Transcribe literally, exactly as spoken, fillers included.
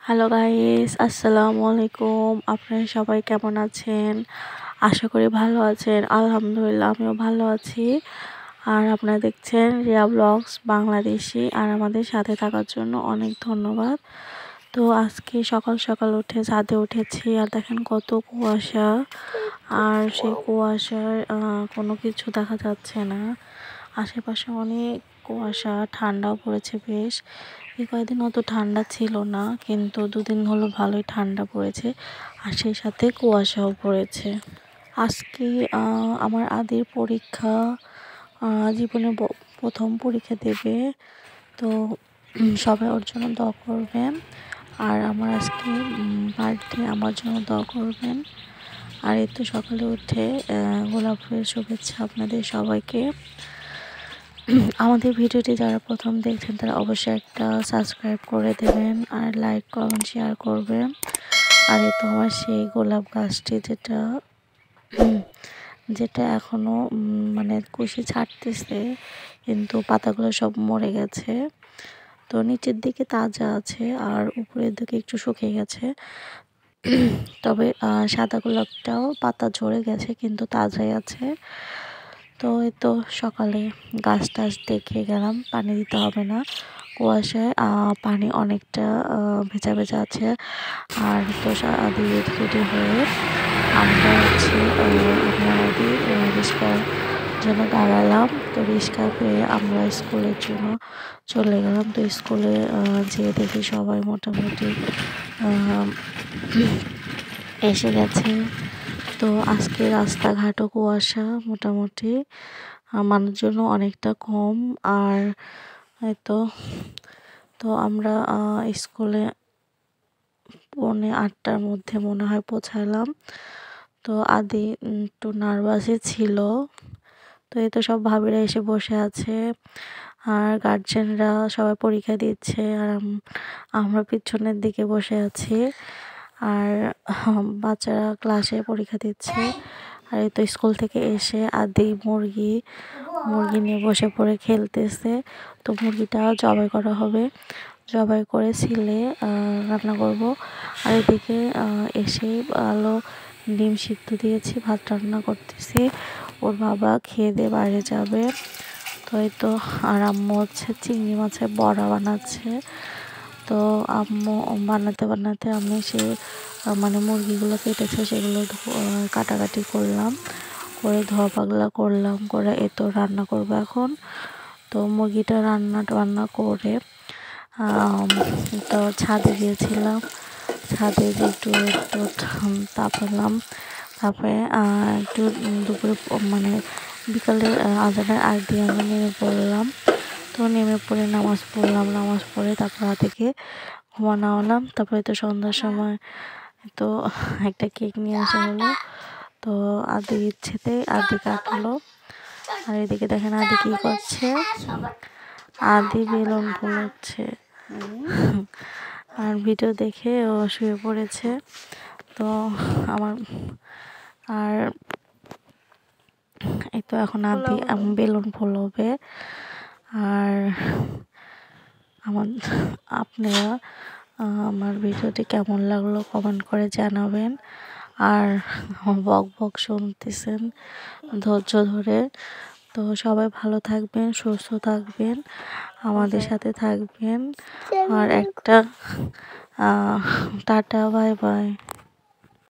Hello guys, আসসালামু আলাইকুম। আপনারা সবাই কেমন আছেন? আশা করি ভালো আছেন। আলহামদুলিল্লাহ আমিও ভালো আছি। আর আপনারা দেখছেন রিয়া ব্লগস বাংলাদেশি। আর আমাদের সাথে থাকার জন্য অনেক ধন্যবাদ। তো আজকে সকাল সকাল উঠে ছাদে উঠেছি, আর দেখেন কত কুয়াশা। আর সেই কুয়াশার কোনো কিছু দেখা যাচ্ছে না। আশেপাশে অনেক কুয়াশা, ঠান্ডাও পড়েছে বেশ। এই কয়েকদিন অত ঠান্ডা ছিল না, কিন্তু দুদিন হলো ভালোই ঠান্ডা পড়েছে, আর সেই সাথে কুয়াশাও পড়েছে। আজকে আমার আদির পরীক্ষা, জীবনে প্রথম পরীক্ষা দেবে। তো সবাই ওর জন্য দোয়া করবেন। আর আমার আজকে বার্থডে, আমার জন্য দোয়া করবেন। আর এই তো সকালে উঠে গোলাপ ফুলের শুভেচ্ছা আপনাদের সবাইকে। আমাদের ভিডিওটি যারা প্রথম দেখছেন তারা অবশ্যই একটা সাবস্ক্রাইব করে দেবেন, আর লাইক কমেন্ট শেয়ার করবেন। আর এই তো আমার সেই গোলাপ গাছটি যেটা যেটা এখনো মানে কুশি ছাড়তেছে, কিন্তু পাতাগুলো সব মরে গেছে। তো নিচের দিকে তাজা আছে, আর উপরের দিকে একটু শুকিয়ে গেছে। তবে সাদা গোলাপটাও পাতা ঝরে গেছে, কিন্তু তাজাই আছে। তো এই তো সকালে গাছ টাছ দেখে গেলাম, পানি দিতে হবে না, কুয়াশায় পানি অনেকটা ভেজা ভেজা আছে। আর তো আদি রেডি হয়ে আমরা হচ্ছে আদি রিক্সার জন্য দাঁড়ালাম। তো রিক্সা পেয়ে আমরা স্কুলের জন্য চলে গেলাম। তো স্কুলে যেয়ে দেখি সবাই মোটামুটি এসে গেছে। তো আজকে রাস্তাঘাটও কুয়াশা, মোটামুটি মানুষজন অনেকটা কম। আর তো তো আমরা স্কুলে পৌনে আটটার মধ্যে মনে হয় পৌঁছালাম। তো আদি একটু নার্ভাসই ছিল। তো এই তো সব ভাবিরা এসে বসে আছে, আর গার্জেনরা সবাই পরীক্ষা দিচ্ছে, আর আমরা পিছনের দিকে বসে আছি। আর বাচ্চারা ক্লাসে পরীক্ষা দিচ্ছে। আর এই তো স্কুল থেকে এসে আদি মুরগি মুরগি নিয়ে বসে পড়ে খেলতেছে। তো মুরগিটা জবাই করা হবে, জবাই করে ছিলে রান্না করব। আর এদিকে এসে আলো ডিম সিদ্ধ দিয়েছি, ভাত রান্না করতেছি। ওর বাবা খেয়ে দিয়ে বাইরে যাবে। তো এই তো আর আম্মু হচ্ছে চিংড়ি মাছের বড়া বানাচ্ছে। তো আম্মু বানাতে বানাতে আমি সে মানে মুরগিগুলো কেটেছে সেগুলো কাটাকাটি করলাম, করে ধোয়া পাগলা করলাম, করে এ তো রান্না করবো এখন। তো মুরগিটা রান্না টান্না করে তো ছাদে গিয়েছিলাম, ছাদে একটু একটু তাপালাম। তারপরে একটু দুপুরে মানে বিকালে আজানের আগ দিয়ে আমি নেমে পড়লাম। তো নেমে পড়ে নামাজ পড়লাম, নামাজ পড়ে তারপর থেকে ঘুমানো হলাম। তারপরে তো সন্ধ্যার সময় তো একটা কেক নিয়ে আসা হলো। তো আদি ইচ্ছেতে আদি কাটলো। আর এদিকে দেখেন আদি কি করছে, আদি বেলুন ফুলাচ্ছে। আর ভিডিও দেখে ও শুয়ে পড়েছে। তো আমার আর এই তো এখন আদি বেলুন ফুলবে। আর আমার আপনারা আমার ভিডিওটি কেমন লাগলো কমেন্ট করে জানাবেন। আর বক বক শুনতেছেন ধৈর্য ধরে। তো সবাই ভালো থাকবেন, সুস্থ থাকবেন, আমাদের সাথে থাকবেন। আর একটা টাটা, বাই বাই।